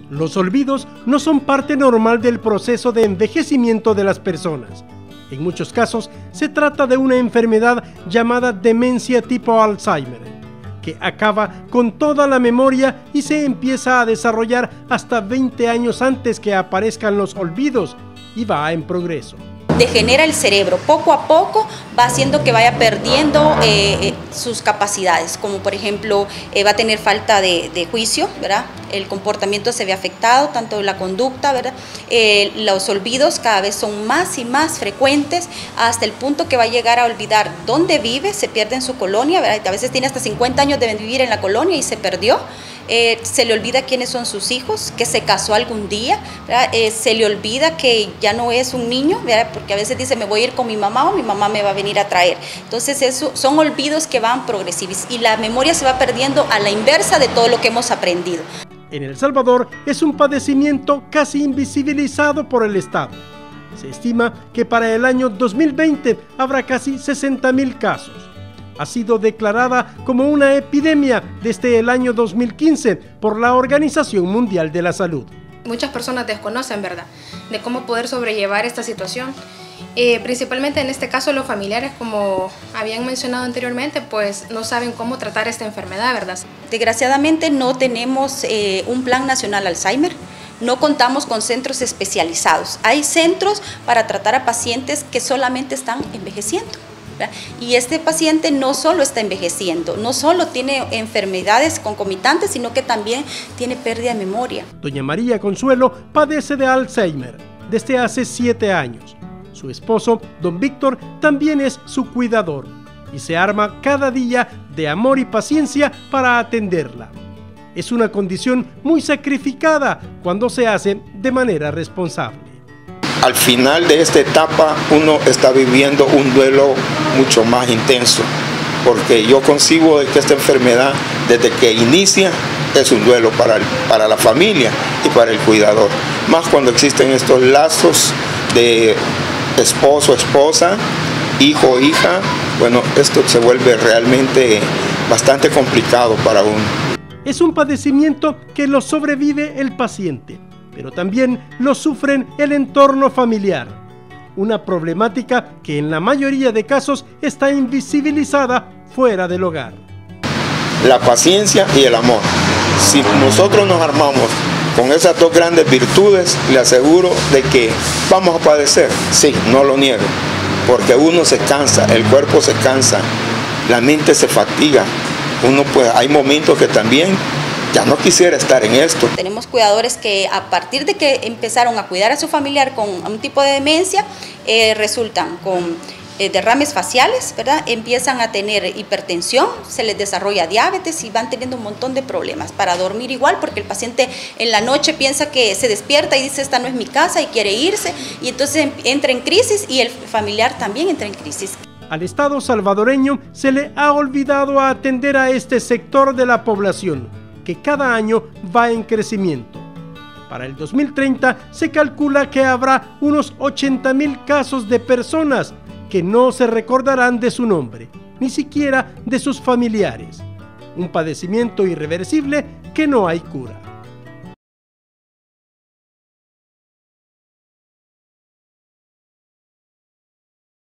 Los olvidos no son parte normal del proceso de envejecimiento de las personas. En muchos casos se trata de una enfermedad llamada demencia tipo Alzheimer, que acaba con toda la memoria y se empieza a desarrollar hasta 20 años antes que aparezcan los olvidos y va en progreso. Degenera el cerebro, poco a poco va haciendo que vaya perdiendo sus capacidades, como por ejemplo va a tener falta de juicio, ¿verdad? El comportamiento se ve afectado, tanto la conducta, ¿verdad? Los olvidos cada vez son más y más frecuentes, hasta el punto que va a llegar a olvidar dónde vive, se pierde en su colonia, ¿verdad? A veces tiene hasta 50 años de vivir en la colonia y se perdió. Se le olvida quiénes son sus hijos, que se casó algún día, se le olvida que ya no es un niño, ¿verdad? Porque a veces dice me voy a ir con mi mamá o mi mamá me va a venir a traer. Entonces eso son olvidos que van progresivos y la memoria se va perdiendo a la inversa de todo lo que hemos aprendido. En El Salvador es un padecimiento casi invisibilizado por el Estado. Se estima que para el año 2020 habrá casi 60,000 casos. Ha sido declarada como una epidemia desde el año 2015 por la Organización Mundial de la Salud. Muchas personas desconocen, ¿verdad?, de cómo poder sobrellevar esta situación. Principalmente en este caso los familiares, como habían mencionado anteriormente, pues no saben cómo tratar esta enfermedad, ¿verdad? Desgraciadamente no tenemos un plan nacional Alzheimer. No contamos con centros especializados. Hay centros para tratar a pacientes que solamente están envejeciendo. Y este paciente no solo está envejeciendo, no solo tiene enfermedades concomitantes, sino que también tiene pérdida de memoria. Doña María Consuelo padece de Alzheimer desde hace 7 años. Su esposo, don Víctor, también es su cuidador y se arma cada día de amor y paciencia para atenderla. Es una condición muy sacrificada cuando se hace de manera responsable. Al final de esta etapa uno está viviendo un duelo mucho más intenso, porque yo concibo de que esta enfermedad desde que inicia es un duelo para la familia y para el cuidador, más cuando existen estos lazos de esposo, esposa, hijo, hija. Bueno, esto se vuelve realmente bastante complicado para uno. Es un padecimiento que lo sobrevive el paciente, pero también lo sufren el entorno familiar. Una problemática que en la mayoría de casos está invisibilizada fuera del hogar. La paciencia y el amor. Si nosotros nos armamos con esas dos grandes virtudes, le aseguro de que vamos a padecer. Sí, no lo niego, porque uno se cansa, el cuerpo se cansa, la mente se fatiga. Uno pues hay momentos que también ya no quisiera estar en esto. Tenemos cuidadores que a partir de que empezaron a cuidar a su familiar con un tipo de demencia, resultan con derrames faciales, ¿verdad? Empiezan a tener hipertensión, se les desarrolla diabetes y van teniendo un montón de problemas para dormir igual, porque el paciente en la noche piensa que se despierta y dice esta no es mi casa y quiere irse, y entonces entra en crisis y el familiar también entra en crisis. Al Estado salvadoreño se le ha olvidado atender a este sector de la población, que cada año va en crecimiento. Para el 2030 se calcula que habrá unos 80,000 casos de personas que no se recordarán de su nombre, ni siquiera de sus familiares. Un padecimiento irreversible que no hay cura.